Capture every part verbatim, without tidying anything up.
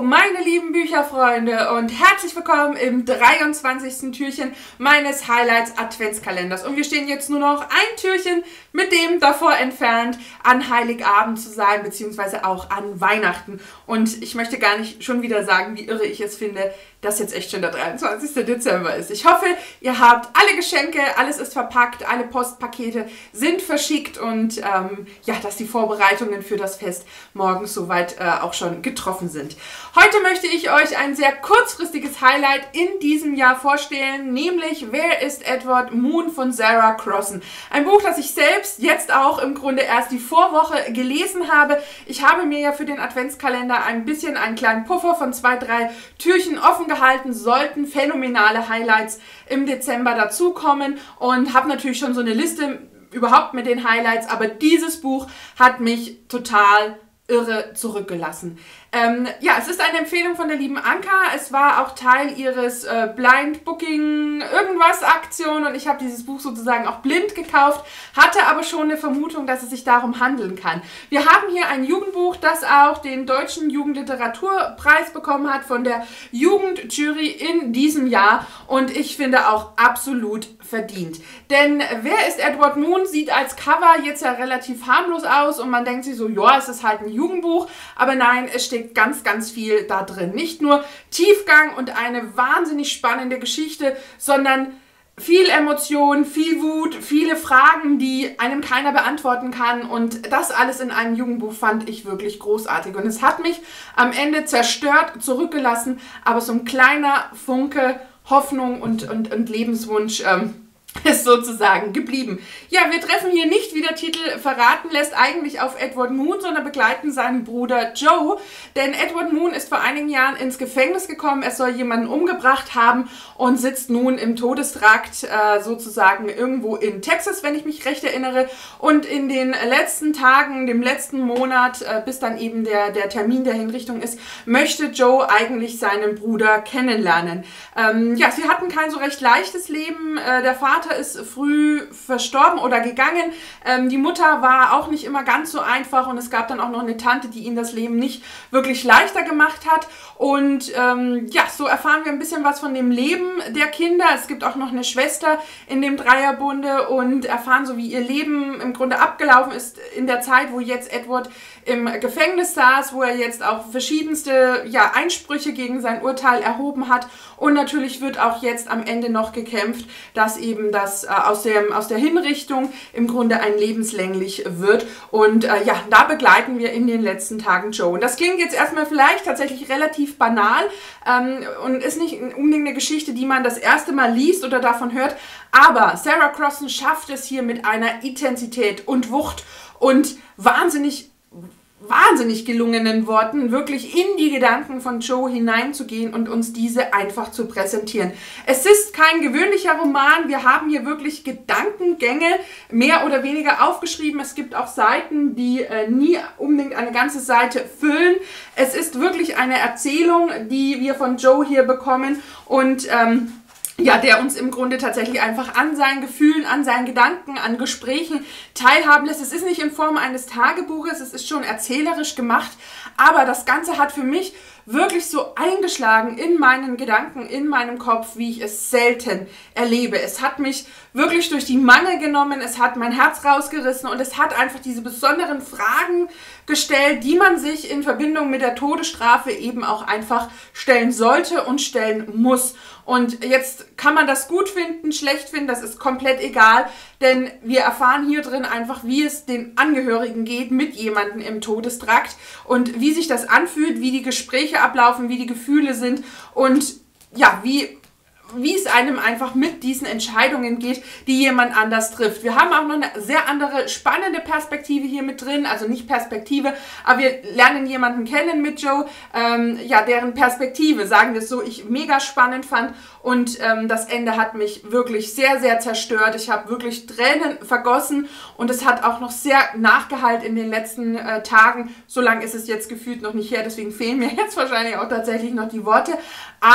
meine lieben Bücherfreunde und herzlich willkommen im dreiundzwanzigsten Türchen meines Highlights Adventskalenders. Und wir stehen jetzt nur noch ein Türchen mit dem davor entfernt, an Heiligabend zu sein, beziehungsweise auch an Weihnachten. Und ich möchte gar nicht schon wieder sagen, wie irre ich es finde, dass jetzt echt schon der dreiundzwanzigste Dezember ist. Ich hoffe, ihr habt alle Geschenke, alles ist verpackt, alle Postpakete sind verschickt und ähm, ja, dass die Vorbereitungen für das Fest morgens soweit äh, auch schon getroffen sind. Heute möchte ich euch ein sehr kurzfristiges Highlight in diesem Jahr vorstellen, nämlich Wer ist Edward Moon von Sarah Crossan. Ein Buch, das ich selbst jetzt auch im Grunde erst die Vorwoche gelesen habe. Ich habe mir ja für den Adventskalender ein bisschen einen kleinen Puffer von zwei, drei Türchen offen gehalten, sollten phänomenale Highlights im Dezember dazukommen und habe natürlich schon so eine Liste überhaupt mit den Highlights, aber dieses Buch hat mich total irre zurückgelassen. Ähm, ja, es ist eine Empfehlung von der lieben Anka. Es war auch Teil ihres äh, Blind Booking irgendwas Aktion und ich habe dieses Buch sozusagen auch blind gekauft, hatte aber schon eine Vermutung, dass es sich darum handeln kann. Wir haben hier ein Jugendbuch, das auch den Deutschen Jugendliteraturpreis bekommen hat von der Jugendjury in diesem Jahr und ich finde auch absolut verdient. Denn Wer ist Edward Moon sieht als Cover jetzt ja relativ harmlos aus und man denkt sich so, ja, es ist halt ein Jugendbuch, aber nein, es steht ganz, ganz viel da drin. Nicht nur Tiefgang und eine wahnsinnig spannende Geschichte, sondern viel Emotion, viel Wut, viele Fragen, die einem keiner beantworten kann und das alles in einem Jugendbuch fand ich wirklich großartig und es hat mich am Ende zerstört zurückgelassen, aber so ein kleiner Funke Hoffnung und, und, und Lebenswunsch ähm, ist sozusagen geblieben. Ja, wir treffen hier nicht, wie der Titel verraten lässt, eigentlich auf Edward Moon, sondern begleiten seinen Bruder Joe, denn Edward Moon ist vor einigen Jahren ins Gefängnis gekommen, er soll jemanden umgebracht haben und sitzt nun im Todestrakt äh, sozusagen irgendwo in Texas, wenn ich mich recht erinnere, und in den letzten Tagen, dem letzten Monat, äh, bis dann eben der, der Termin der Hinrichtung ist, möchte Joe eigentlich seinen Bruder kennenlernen. Ähm, ja, sie hatten kein so recht leichtes Leben, äh, der Vater ist früh verstorben oder gegangen. Ähm, die Mutter war auch nicht immer ganz so einfach und es gab dann auch noch eine Tante, die ihm das Leben nicht wirklich leichter gemacht hat. Und ähm, ja, so erfahren wir ein bisschen was von dem Leben der Kinder. Es gibt auch noch eine Schwester in dem Dreierbunde und erfahren so, wie ihr Leben im Grunde abgelaufen ist in der Zeit, wo jetzt Edward im Gefängnis saß, wo er jetzt auch verschiedenste ja, Einsprüche gegen sein Urteil erhoben hat. Und natürlich wird auch jetzt am Ende noch gekämpft, dass eben das äh, aus, dem, aus der Hinrichtung im Grunde ein lebenslänglich wird. Und äh, ja, da begleiten wir in den letzten Tagen Joe. Und das klingt jetzt erstmal vielleicht tatsächlich relativ banal ähm, und ist nicht unbedingt eine Geschichte, die man das erste Mal liest oder davon hört. Aber Sarah Crossan schafft es hier mit einer Intensität und Wucht und wahnsinnig wahnsinnig gelungenen Worten wirklich in die Gedanken von Joe hineinzugehen und uns diese einfach zu präsentieren. Es ist kein gewöhnlicher Roman, wir haben hier wirklich Gedankengänge mehr oder weniger aufgeschrieben. Es gibt auch Seiten, die äh, nie unbedingt eine ganze Seite füllen. Es ist wirklich eine Erzählung, die wir von Joe hier bekommen und ähm, ja, der uns im Grunde tatsächlich einfach an seinen Gefühlen, an seinen Gedanken, an Gesprächen teilhaben lässt. Es ist nicht in Form eines Tagebuches, es ist schon erzählerisch gemacht, aber das Ganze hat für mich wirklich so eingeschlagen in meinen Gedanken, in meinem Kopf, wie ich es selten erlebe. Es hat mich wirklich durch die Mangel genommen, es hat mein Herz rausgerissen und es hat einfach diese besonderen Fragen gestellt, die man sich in Verbindung mit der Todesstrafe eben auch einfach stellen sollte und stellen muss. Und jetzt kann man das gut finden, schlecht finden, das ist komplett egal, denn wir erfahren hier drin einfach, wie es den Angehörigen geht mit jemandem im Todestrakt und wie sich das anfühlt, wie die Gespräche ablaufen, wie die Gefühle sind und ja, wie wie es einem einfach mit diesen Entscheidungen geht, die jemand anders trifft. Wir haben auch noch eine sehr andere, spannende Perspektive hier mit drin, also nicht Perspektive, aber wir lernen jemanden kennen mit Joe, ähm, ja, deren Perspektive, sagen wir es so, ich mega spannend fand und ähm, das Ende hat mich wirklich sehr, sehr zerstört. Ich habe wirklich Tränen vergossen und es hat auch noch sehr nachgehallt in den letzten äh, Tagen. So lange ist es jetzt gefühlt noch nicht her, deswegen fehlen mir jetzt wahrscheinlich auch tatsächlich noch die Worte, aber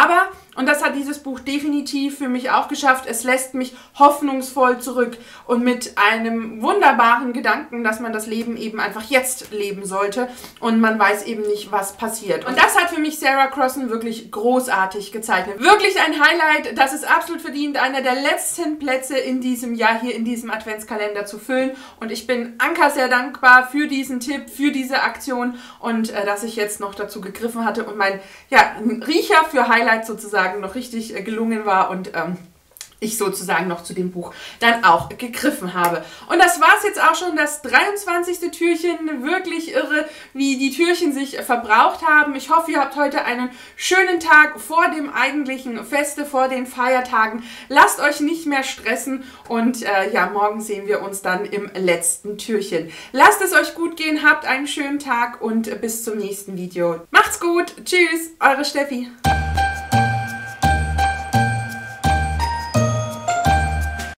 Und das hat dieses Buch definitiv für mich auch geschafft. Es lässt mich hoffnungsvoll zurück und mit einem wunderbaren Gedanken, dass man das Leben eben einfach jetzt leben sollte und man weiß eben nicht, was passiert. Und das hat für mich Sarah Crossan wirklich großartig gezeichnet. Wirklich ein Highlight, das es absolut verdient, einer der letzten Plätze in diesem Jahr hier in diesem Adventskalender zu füllen. Und ich bin Anka sehr dankbar für diesen Tipp, für diese Aktion und äh, dass ich jetzt noch dazu gegriffen hatte und mein ja, Riecher für Highlights sozusagen noch richtig äh, gelungen war und ähm, ich sozusagen noch zu dem Buch dann auch gegriffen habe. Und das war es jetzt auch schon, das dreiundzwanzigste Türchen. Wirklich irre, wie die Türchen sich verbraucht haben. Ich hoffe, ihr habt heute einen schönen Tag vor dem eigentlichen Feste, vor den Feiertagen. Lasst euch nicht mehr stressen und äh, ja, morgen sehen wir uns dann im letzten Türchen. Lasst es euch gut gehen, habt einen schönen Tag und bis zum nächsten Video. Macht's gut, tschüss, eure Steffi.